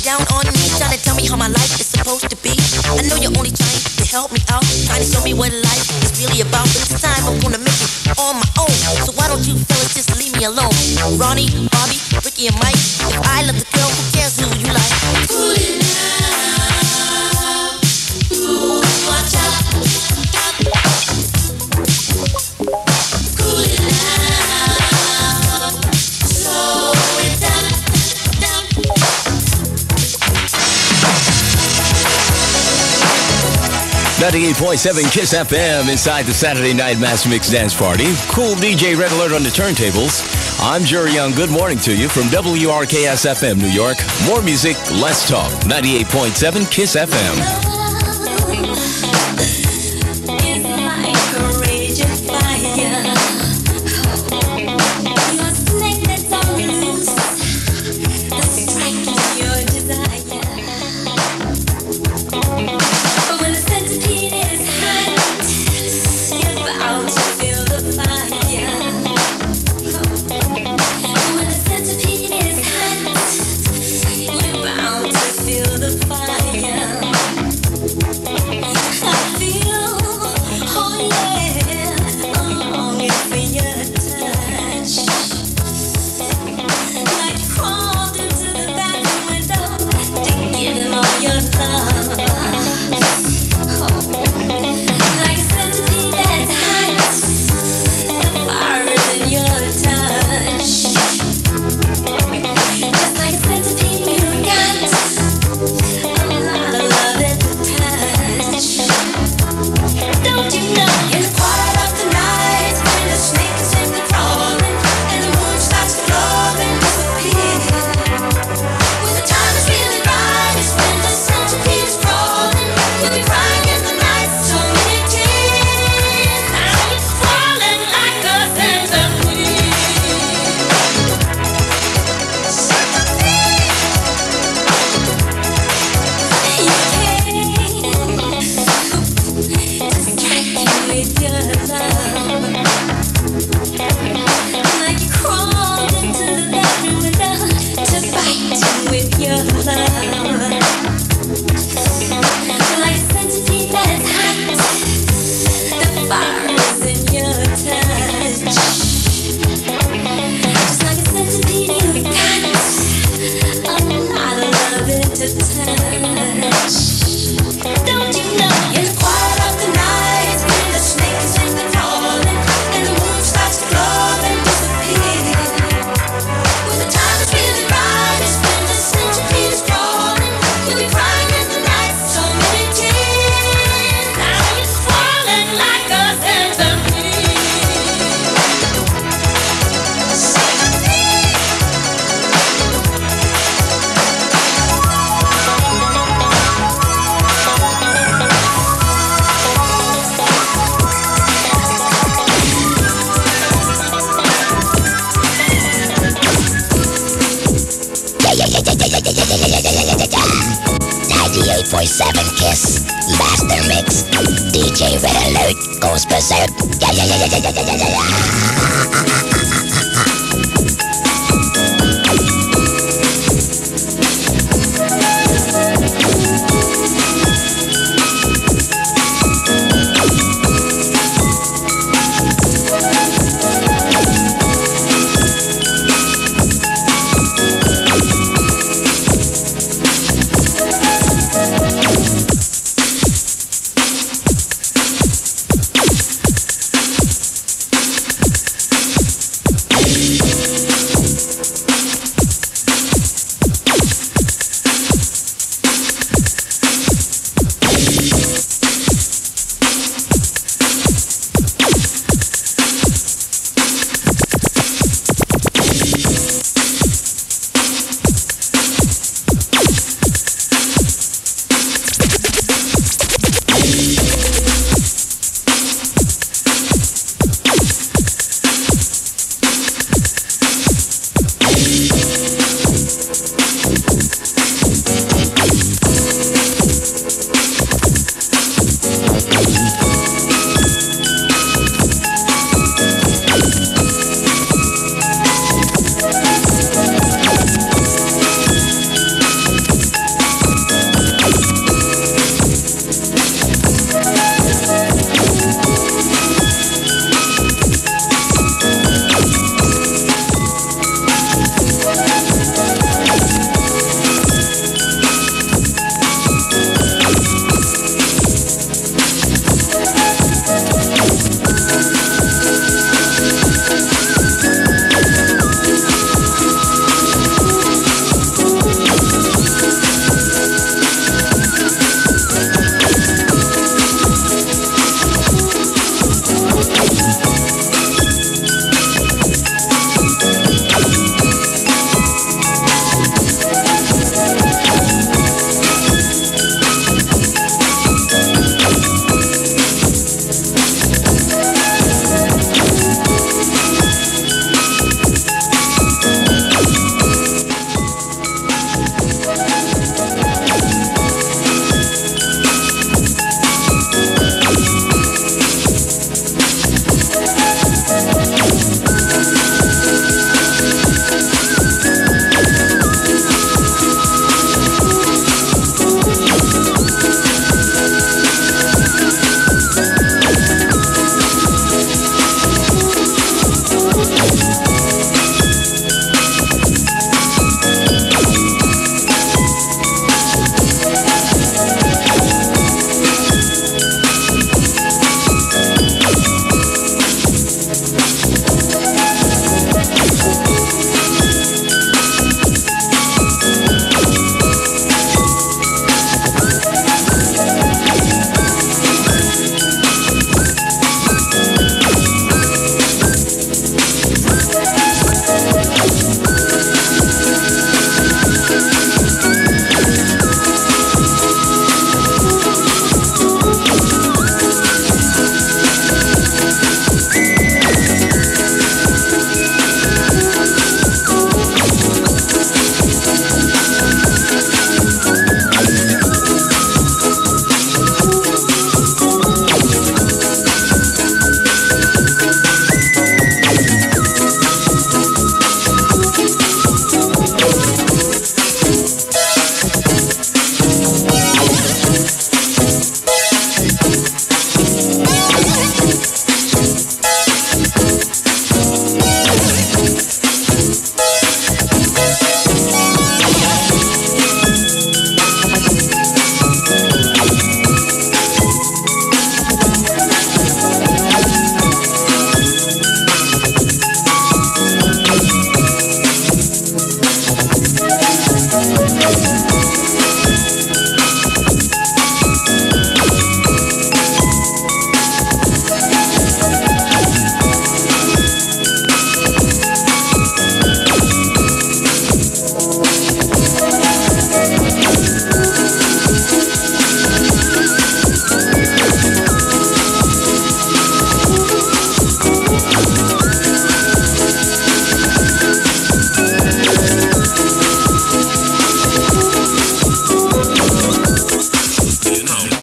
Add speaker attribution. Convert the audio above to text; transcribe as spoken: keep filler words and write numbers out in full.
Speaker 1: down on me, trying to tell me how my life is supposed to be. I know you're only trying to help me out, trying to show me what life is really about. But this time I'm gonna make it on my own. So why don't you fellas just leave me alone? Ronnie, Bobby, Ricky, and Mike. If I love the girl, who cares who you like? Cool it now. Ooh, watch out. Cool it now. Slow it down, down.
Speaker 2: ninety-eight point seven Kiss F M inside the Saturday Night MasterMix Dance Party. Cool D J Red Alert on the turntables. I'm Jerry Young. Good morning to you from W R K S F M New York. More music, less talk. ninety-eight point seven Kiss F M.
Speaker 3: ninety-eight point seven Kiss MasterMix. D J Red Alert goes berserk. Yeah, yeah, yeah, yeah, yeah, yeah, yeah, yeah.